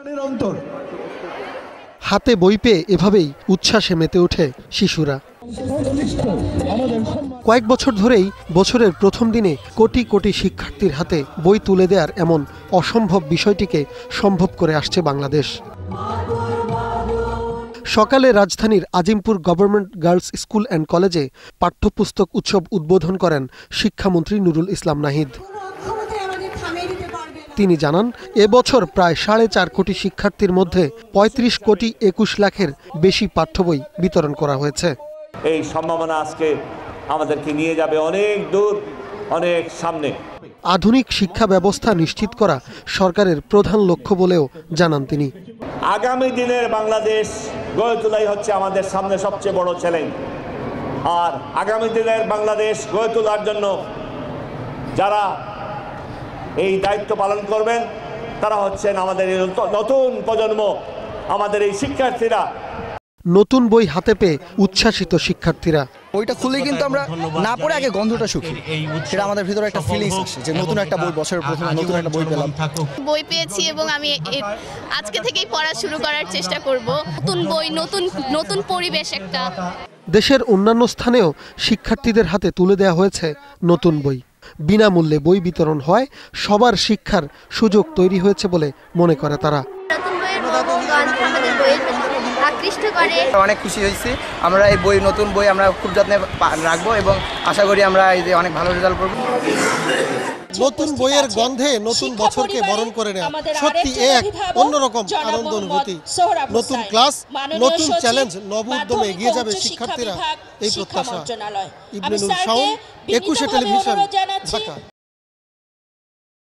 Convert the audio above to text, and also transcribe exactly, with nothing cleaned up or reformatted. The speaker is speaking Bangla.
হাতে বই পেয়ে এভাবেই উচ্ছ্বাসে মেতে ওঠে শিশুরা। কয়েক বছর ধরেই বছরের প্রথম দিনে কোটি কোটি শিক্ষার্থীর হাতে বই তুলে দেওয়ার এমন অসম্ভব বিষয়টিকে সম্ভব করে আসছে বাংলাদেশ। সকালে রাজধানীর Azimpur government girls school and কলেজে পাঠ্যপুস্তক উৎসব উদ্বোধন করেন শিক্ষামন্ত্রী নুরুল ইসলাম নাহিদ। তিনি জানান, এবছর প্রায় সাড়ে চার কোটি শিক্ষার্থীর মধ্যে পঁয়ত্রিশ কোটি একুশ লাখের বেশি পাঠ্য বই বিতরণ করা হয়েছে। এই সম্ভাবনা আজকে আমাদেরকে নিয়ে যাবে অনেক দূর, অনেক সামনে। আধুনিক শিক্ষা ব্যবস্থা নিশ্চিত করা সরকারের প্রধান লক্ষ্য বলেও জানান তিনি। আগামী দিনের বাংলাদেশ গড়ে তোলাই হচ্ছে আমাদের সামনে সবচেয়ে বড় চ্যালেঞ্জ। আর আগামী দিনের বাংলাদেশ গড়ে তোলার জন্য যারা এই দায়িত্ব পালন করবেন তারা হচ্ছেন আমাদের এই নতুন প্রজন্ম, আমাদের এই শিক্ষার্থীরা। নতুন বই হাতে পেয়ে উচ্ছ্বাসিত শিক্ষার্থীরা। বইটা খুলে কিন্তু আমরা না পড়ে আগে গন্ধটা শুকি, সেটা আমাদের ভিতরে একটা ফিলিংস আসে যে নতুন একটা বই, বছরের প্রথমে নতুন একটা বই পেলাম। বই পেয়েছি এবং আমি আজকে থেকেই পড়া শুরু করার চেষ্টা করব। নতুন বই, নতুন নতুন পরিবেশ একটা। দেশের অন্যান্য স্থানেও শিক্ষার্থীদের হাতে তুলে দেওয়া হয়েছে নতুন বই। বিনামূল্যে বই বিতরণ হয়, সবার শিক্ষার সুযোগ তৈরি হয়েছে বলে মনে করে তারা। অনেক খুশি হয়েছি আমরা এই বই, নতুন বই আমরা খুব যত্নে রাখবো এবং আশা করি আমরা এই যে অনেক ভালো রেজাল্ট করব। নতুন বইয়ের গন্ধে নতুন বছরকে বরণ করে নেওয়া সত্যি এক অন্যরকম আনন্দ অনুভূতি। নতুন ক্লাস, নতুন চ্যালেঞ্জ, নব উদ্যমে এগিয়ে যাবে শিক্ষার্থীরা, এই প্রত্যাশা। ইবনে নূর শাওন, একুশে টেলিভিশন, ঢাকা।